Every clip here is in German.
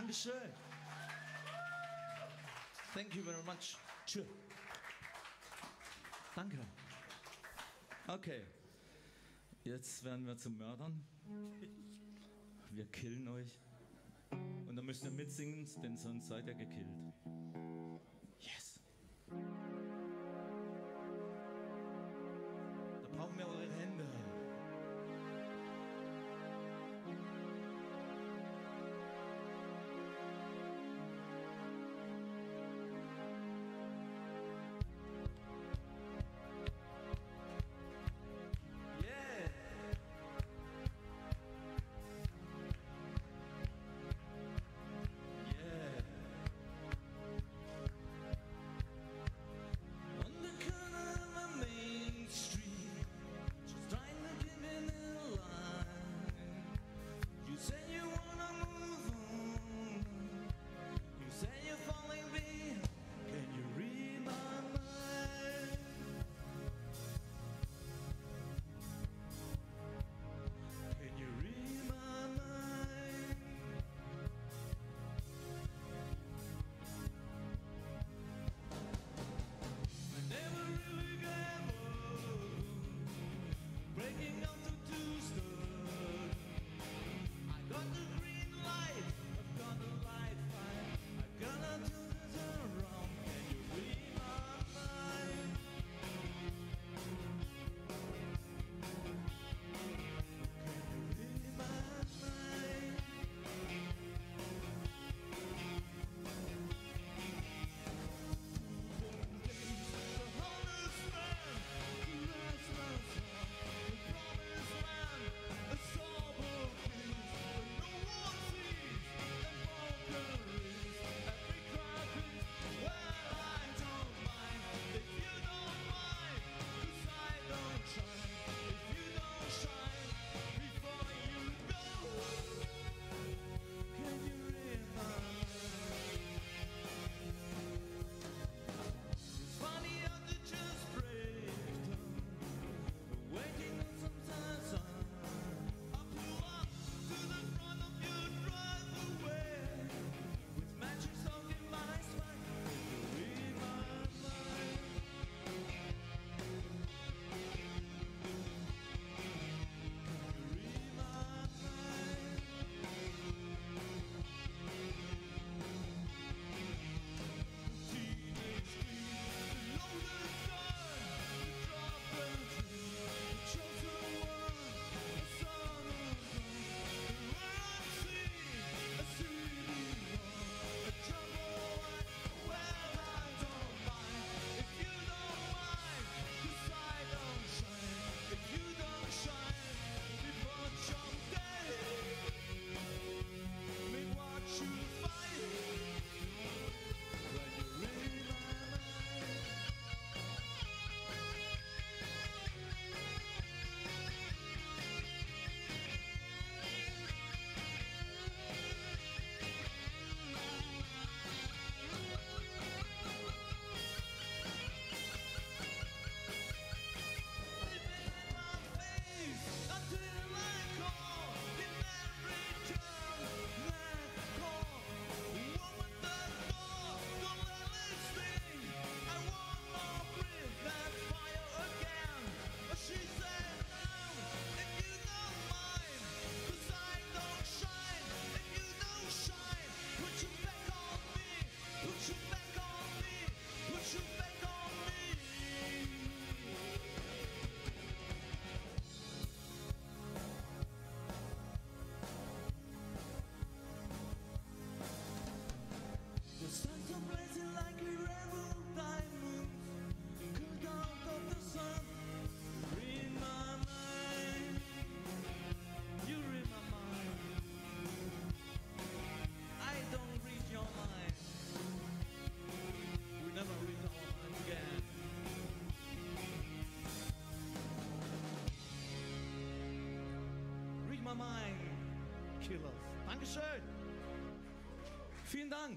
Dankeschön. Thank you very much. Tschö. Danke. Okay. Jetzt werden wir zu Mördern. Wir killen euch. Und dann müsst ihr mitsingen, denn sonst seid ihr gekillt. Yes. Da brauchen wir eure Hände. Killers. Dankeschön. Vielen Dank.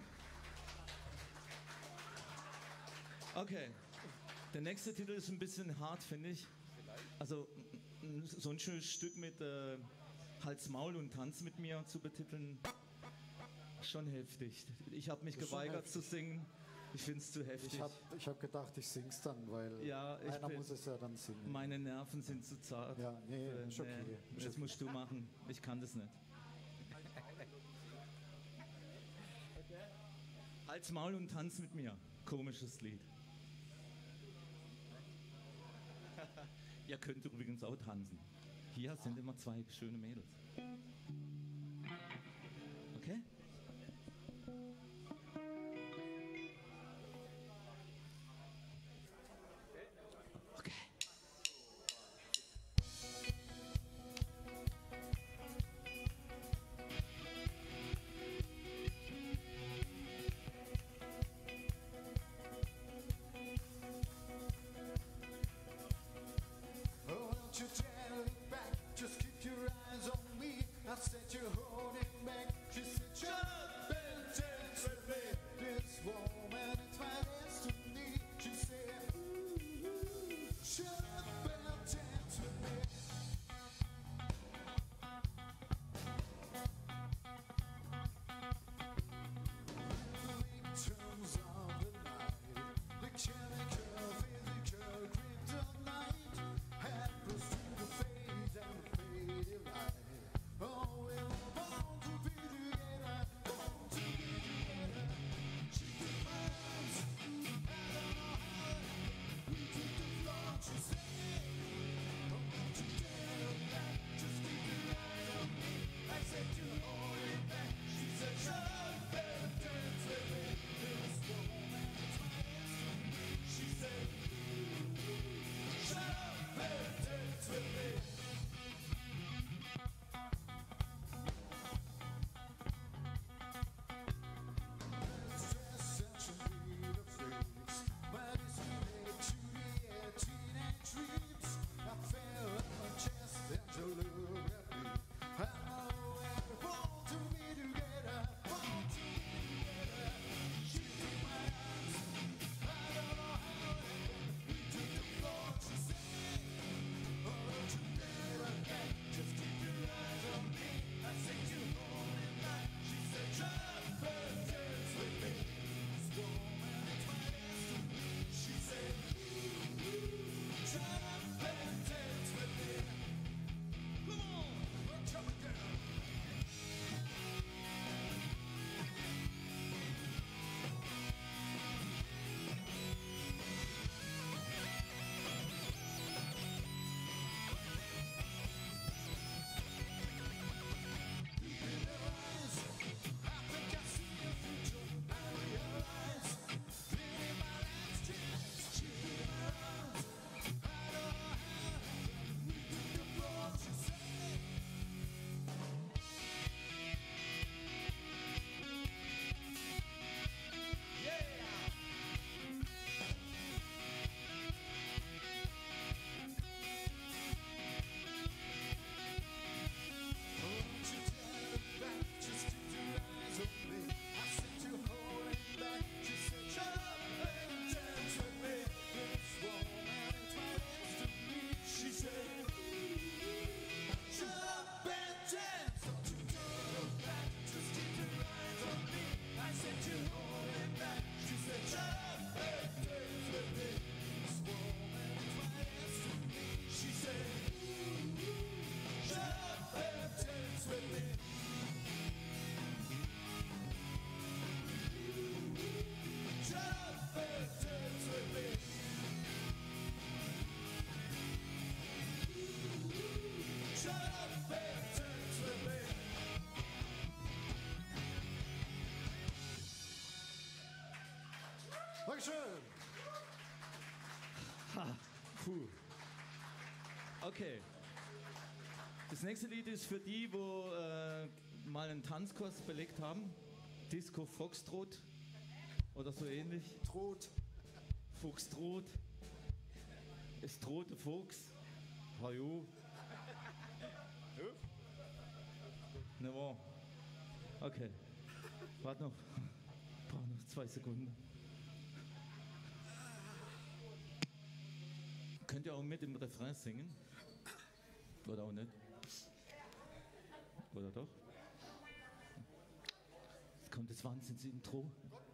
Okay, der nächste Titel ist ein bisschen hart, finde ich. Also so ein schönes Stück mit Hals, Maul und Tanz mit mir zu betiteln, schon heftig. Ich habe mich geweigert zu singen. Ich finde es zu heftig. Ich hab gedacht, ich sing's dann, weil Ja, einer muss es ja dann singen. Meine Nerven sind zu zart. Ja, nee, ist okay. Nee, das musst du machen. Ich kann das nicht. Halt's Maul und tanz mit mir. Komisches Lied. Ihr könnt übrigens auch tanzen. Hier sind immer zwei schöne Mädels. Okay? Okay. Oh, don't you dare look back, just keep your eyes on me. I said you're holding back, she said shut up and dance with me. This woman is my destiny. She said, ooh, shut up and dance with me. Terms of the night, the chemical, physical kryptonite happens to the fade and faded light. Oh, we're born to be together, born to be together. She took my arms, I don't know how. We took the floor, she said, oh, don't you dare look back, just keep your eyes on me. I said you hold it back, she said shut up and dance with me. This woman is my destiny. She said, shut up and dance with me. Stress and some beat of freaks, but it's related to the teenage dreams. I fell on my chest and she looked at me. I know we're born to be together, born to be together. She took my arms, I don't know how it happened. We took the floor, she said, oh, don't you dare look back, just keep your eyes on me. I said you hold it back, she said shut up and dance with me. This woman is my destiny. She said, shut up and dance with me. Come on, we're coming down. In her eyes, I think I see the future. I realize, living my last chance. She hit my arms, I don't know how. We took the floor, she said. Don't you dare look back, just keep your eyes on me. I said you hold it back, she said shut up and dance with me. This woman is my destiny. She said, shut up and dance. Don't you dare look back, just keep your eyes on me. I said you hold it back, she said shut up and dance with me. This woman is my destiny. She said, shut up and dance with me. Shut up and dance with me. Shut up and dance with me. Dankeschön. Puh. Okay. Das nächste Lied ist für die, wo mal einen Tanzkurs belegt haben. Disco Foxtrot oder so ähnlich. Trot. Fuchstrot. Es droht der Fuchs. Hallo. Ne, wow. Okay. Warte noch. Brauche noch 2 Sekunden. Könnt ihr auch mit im Refrain singen? Oder auch nicht? Oder doch? kommt das Wahnsinns-Intro.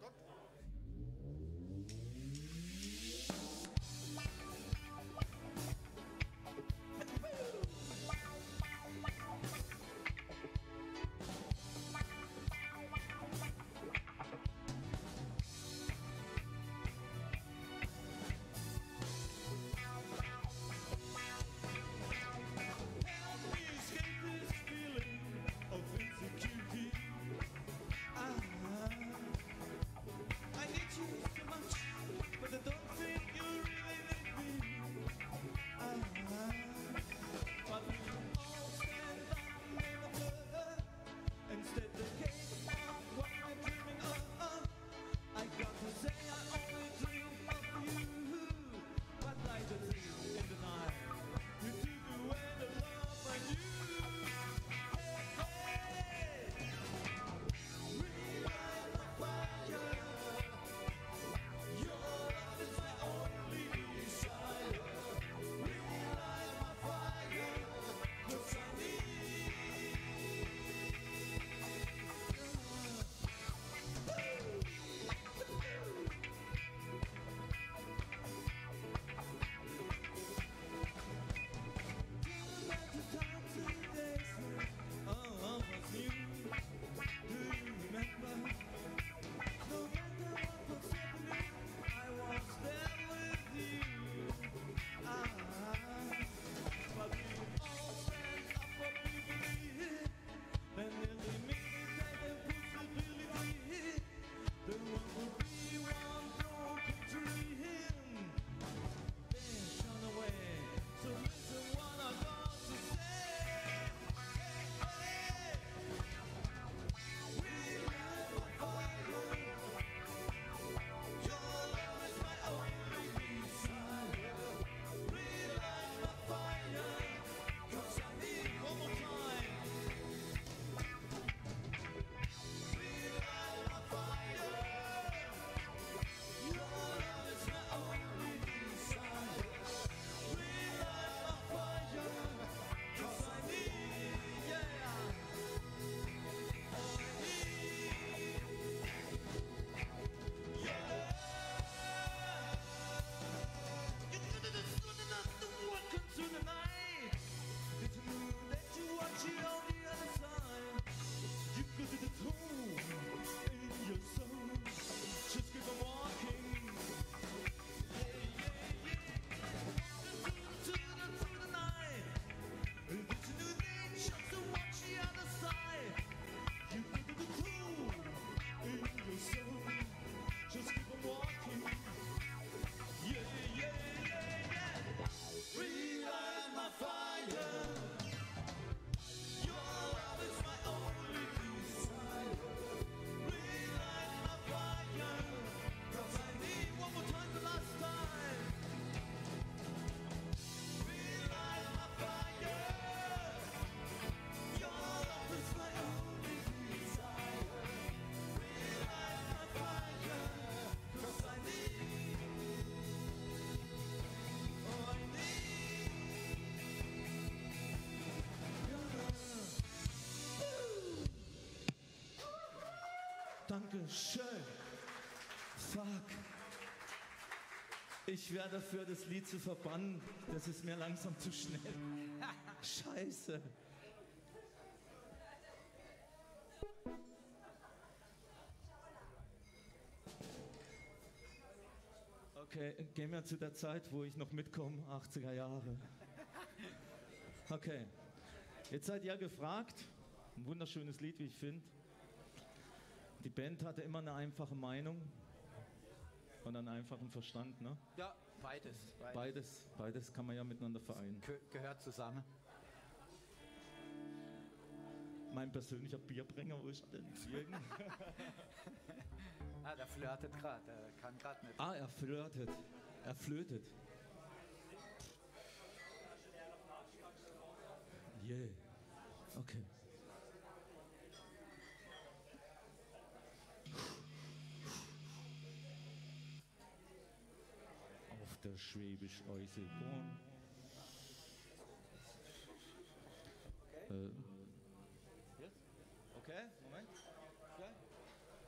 Dankeschön. Fuck. Ich wäre dafür, das Lied zu verbannen. Das ist mir langsam zu schnell. Scheiße. Okay, gehen wir zu der Zeit, wo ich noch mitkomme, 80er Jahre. Okay, jetzt seid ihr gefragt. Ein wunderschönes Lied, wie ich finde. Die Band hatte immer eine einfache Meinung und einen einfachen Verstand, ne? Ja, beides. Beides kann man ja miteinander vereinen. Gehört zusammen. Mein persönlicher Bierbringer, wo ist denn Jürgen? Der flirtet gerade, der kann gerade nicht. Er flirtet. Er flötet. Yeah. Okay. Auf der Schwäbisch Eisenbahn. Okay, Moment. Okay.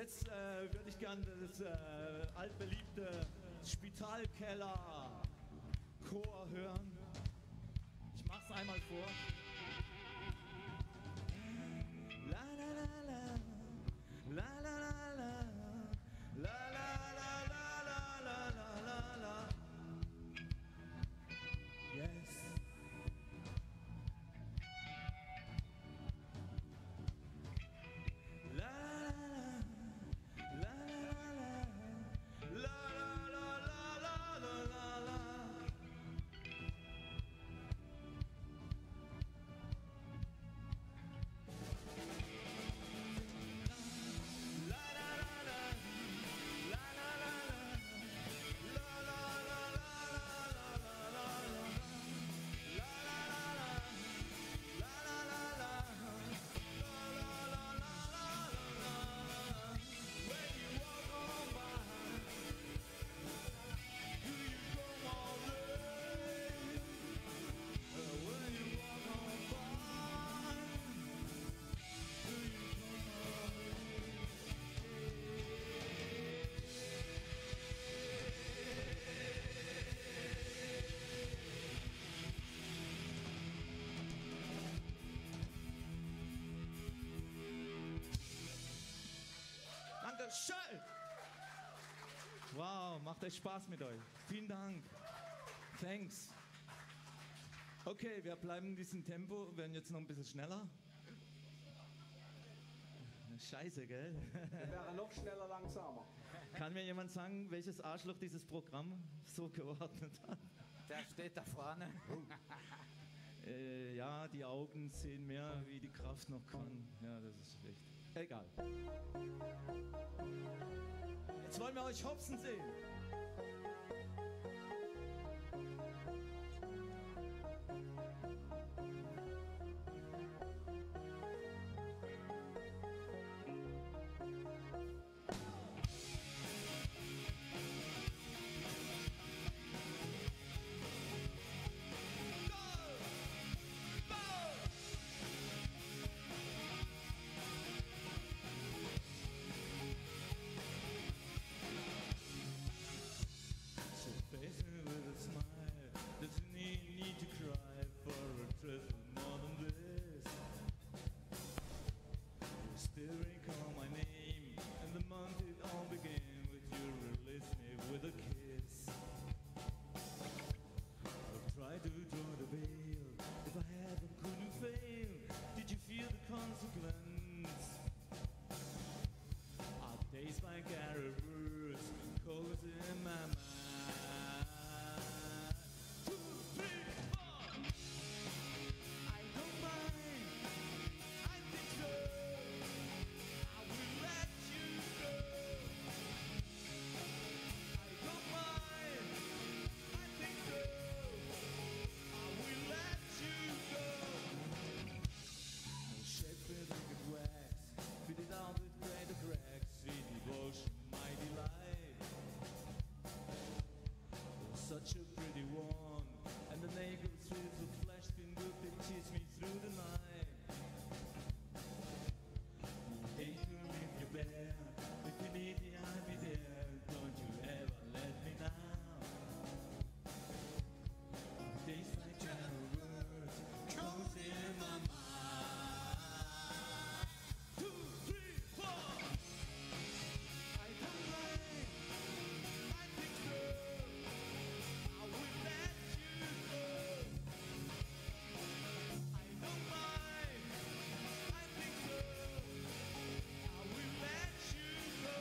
Jetzt würde ich gerne das altbeliebte Spitalkeller-Chor hören. Ich mach's einmal vor. La la la la, la la la la, la la la la la la la la la. Yes. La la la la la la la la la la la. Schön! Wow, macht echt Spaß mit euch. Vielen Dank. Thanks. Okay, wir bleiben in diesem Tempo, werden jetzt noch ein bisschen schneller. Scheiße, gell? Wir wären noch schneller, langsamer. Kann mir jemand sagen, welches Arschloch dieses Programm so geordnet hat? Der steht da vorne. Ja, die Augen sehen mehr, wie die Kraft noch kann. Ja, das ist schlecht. Egal. Jetzt wollen wir euch hopsen sehen. Such a pretty one, and the naked streets of flesh can good, they chase me through the night. You hate to leave your bed, if you need me I'll be there, don't you ever let me down. Days like general words, comes in my mind. 2, 3, 4. I don't mind, I think so. I will let you go. I don't mind, I think so. I will let you go.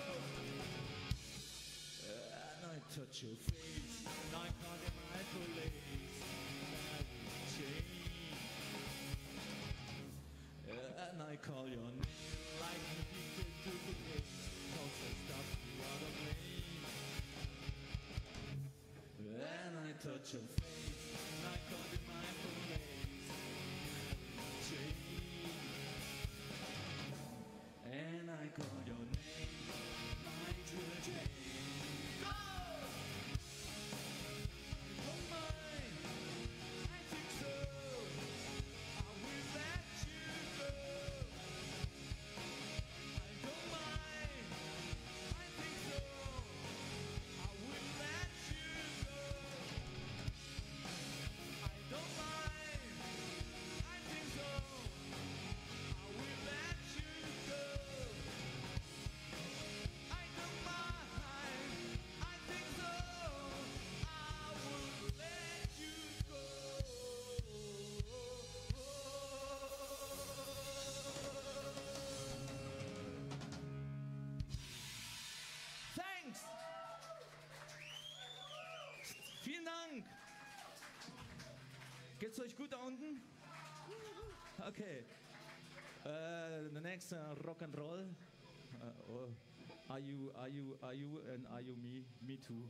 And I touch your face, and I can't get my police. I will change. And I call your name like an addicted to the game. Cause I stop you out of lane. And I touch your face, and I call you my police. Change. And I call your name, my true Jane. Go! Don't mind, I think so. I will let you go. I don't mind, Geht's euch gut da unten? Okay. The next rock and roll. Are you and are you me? Me too.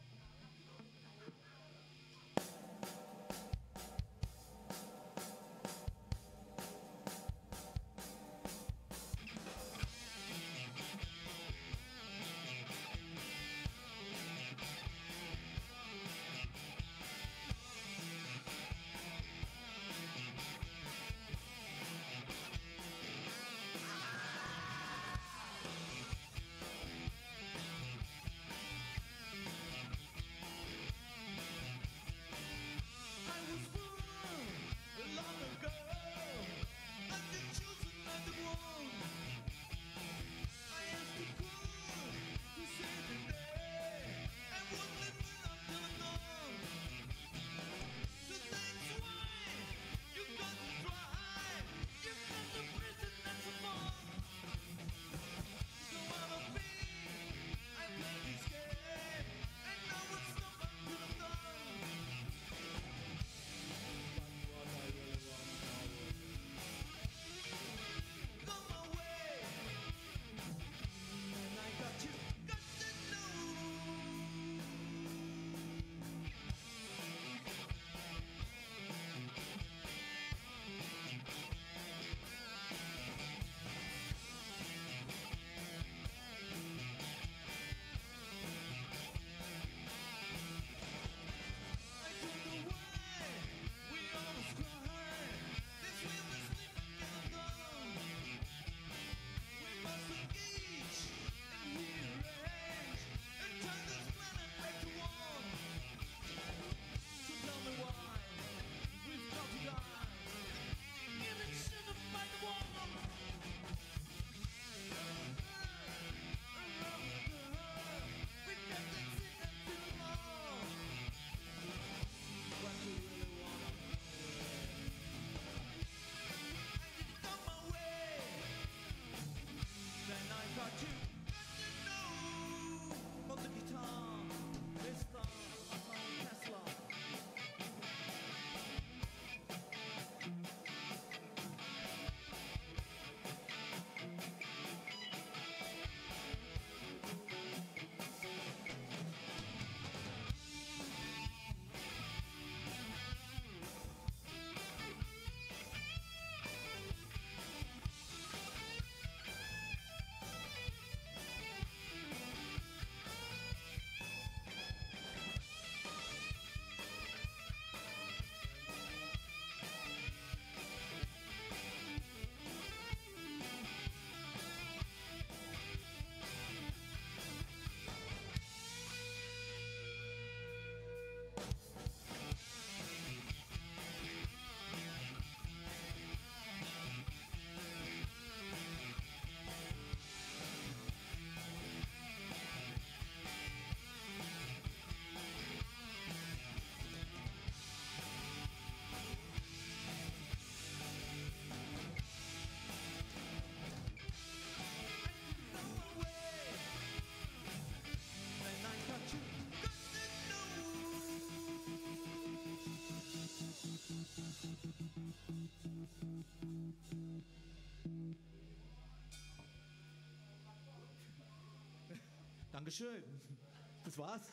Dankeschön. Das war's.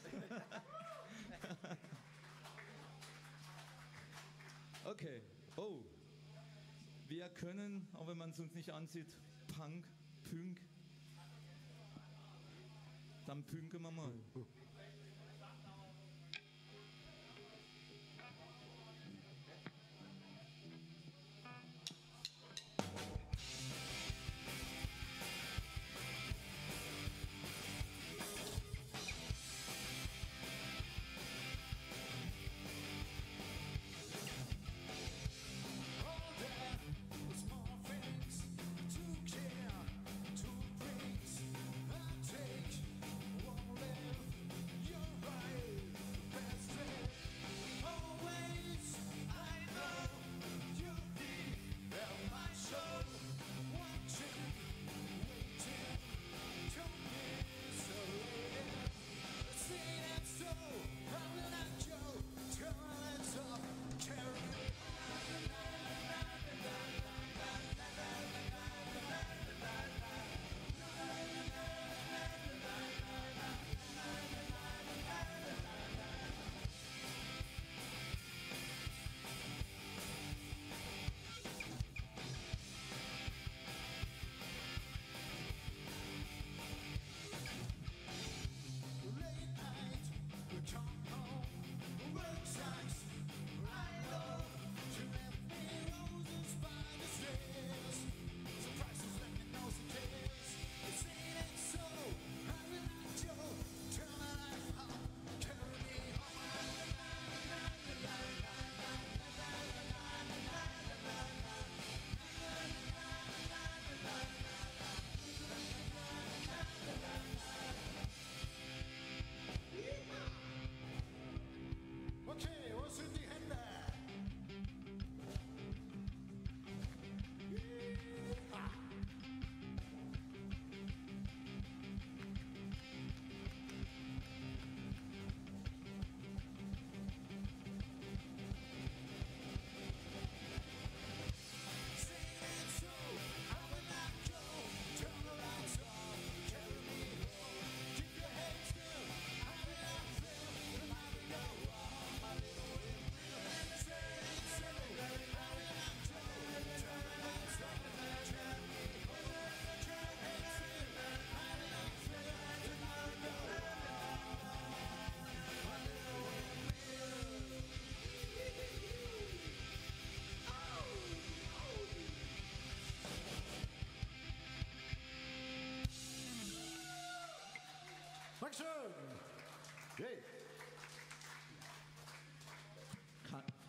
Okay. Oh. Wir können, auch wenn man es uns nicht ansieht, Punk, Pünk. Dann pünken wir mal. Take, won't live.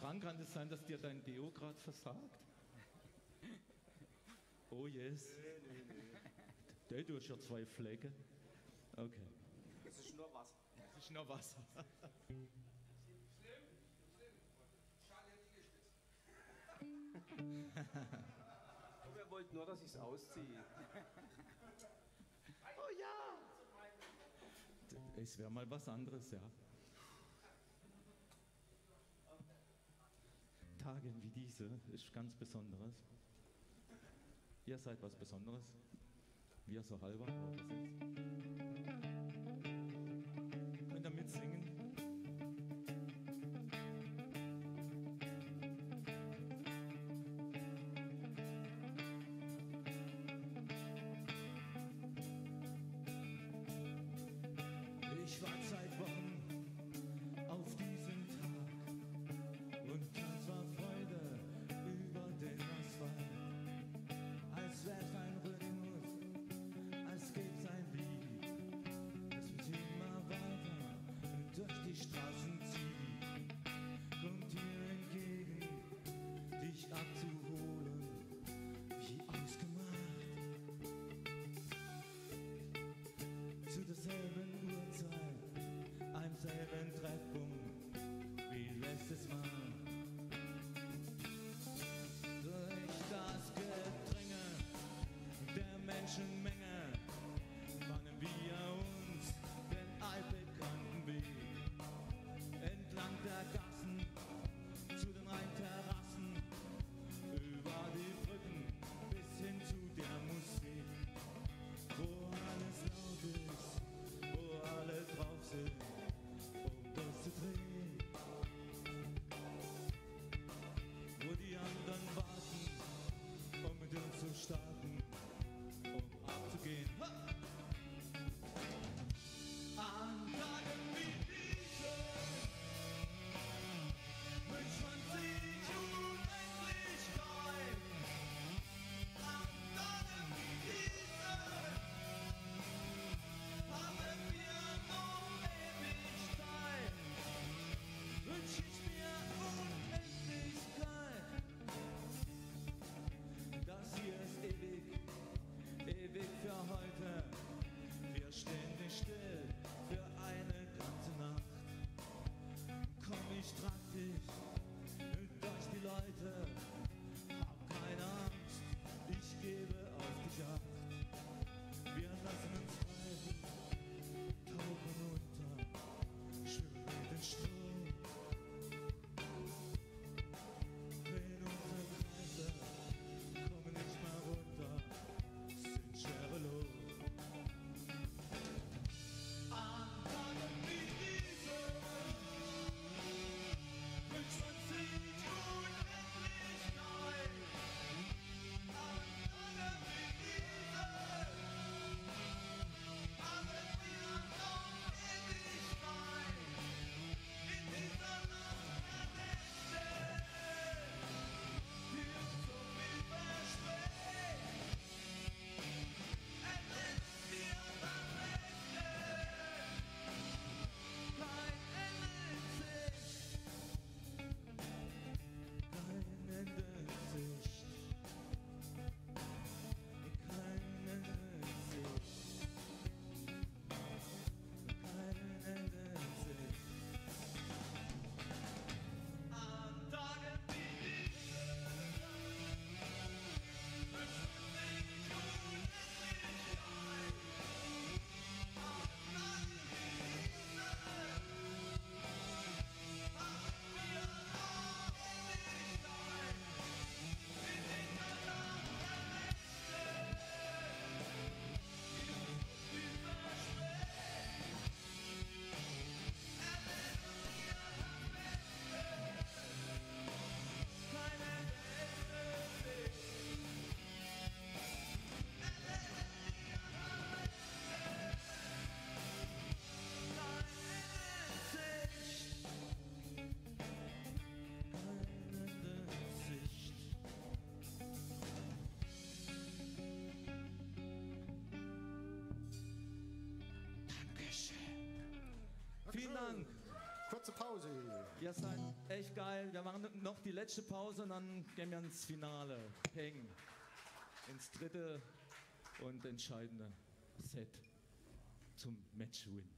Frank, kann es sein, dass dir dein Deo gerade versagt? Oh yes. Nee. Du hast ja 2 Flecke. Okay. Es ist nur Wasser. Das ist noch Wasser. Wir wollten nur, dass ich es ausziehe. Oh ja! Es wäre mal was anderes, ja. Tage wie diese ist ganz Besonderes. Ihr seid was Besonderes. Wir so halber, aber das ist. Könnt ihr mitsingen? Ich war seit Wochen auf diesem Tag und tanz vor Freude über den Asphalt, als wär's ein Rhythmus, als gäb's ein Beat, das mich immer weiter durch die Straßen zieht. Kommt dir entgegen, dich abzuholen, wie ausgemacht, zu derselben Uhrzeit, am selben Treffpunkt wie letztes Mal. Durch das Gedränge der Menschenmenge bahnen wir uns den altbekannten Weg entlang der Gassen zu den Rheinterrassen, über die Brücken bis hin zu der Musik, wo alles laut ist, wo alle drauf sind, um durchzudrehen, wo die anderen warten, um mit uns zu starten, um abzugehen. Ha! An Tagen wie diese wünscht man sich Unendlichkeit. An Tagen wie diese haben wir noch Ewigkeit. Wünsch ich mir Unendlichkeit. Das hier ist ewig, ewig für heute. Wir stehen nicht still für eine ganze Nacht. Komm, ich trag dich durch die Leute. Hab keine Angst, ich gebe auf dich Acht. Wir lassen uns treiben, tauchen unter, schwimmen mit dem Strom. Drehen unsere Kreise, kommen nicht mehr runter, sind schwerelos. An Tagen wie diese wünscht man sich Unendlichkeit. An Tagen wie diese haben wir noch Ewigkeit. In dieser Nacht der Nächte, die uns so viel verspricht, erleben wir das Rechte. Kein Ende in Sicht, kein Ende in Sicht, kein Ende in Sicht, kein Ende in Sicht. An Tagen wie diese wünscht man sich Unendlichkeit. An Tagen wie diese haben wir noch Ewigkeit. In dieser Nacht der Nächte, die uns so viel verspricht, erleben wir das Beste. Kein Ende in Sicht, erleben wir das Beste. Kein Ende in Sicht, kein Ende in Sicht. Dankeschön. Vielen Dank. Kurze Pause. Ihr seid echt geil. Wir machen noch die letzte Pause und dann gehen wir ins Finale. Peng. Ins dritte und entscheidende Set zum Matchwin.